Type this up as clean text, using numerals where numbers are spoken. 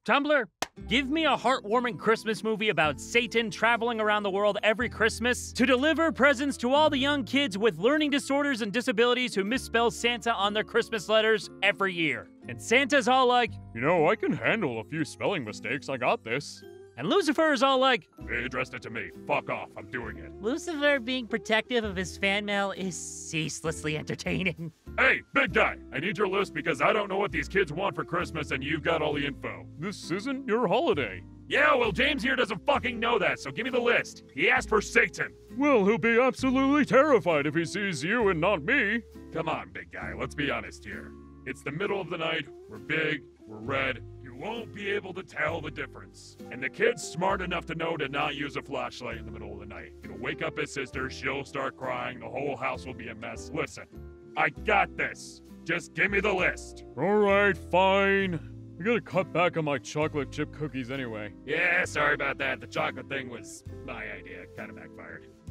Tumblr, give me a heartwarming Christmas movie about Satan traveling around the world every Christmas to deliver presents to all the young kids with learning disorders and disabilities who misspell Santa on their Christmas letters every year. And Santa's all like, You know, I can handle a few spelling mistakes. I got this. and Lucifer is all like, They addressed it to me. Fuck off. I'm doing it. Lucifer being protective of his fan mail is ceaselessly entertaining. Hey, big guy, I need your list because I don't know what these kids want for Christmas and you've got all the info. This isn't your holiday. Yeah, well, James here doesn't fucking know that, so give me the list. He asked for Satan. Well, he'll be absolutely terrified if he sees you and not me. Come on, big guy, let's be honest here. It's the middle of the night, we're big, we're red, you won't be able to tell the difference. And the kid's smart enough to know to not use a flashlight in the middle of the night. It'll wake up his sister, she'll start crying, the whole house will be a mess. Listen, I got this. Just give me the list. Alright, fine. I gotta cut back on my chocolate chip cookies anyway. Yeah, sorry about that. The chocolate thing was my idea. Kinda backfired.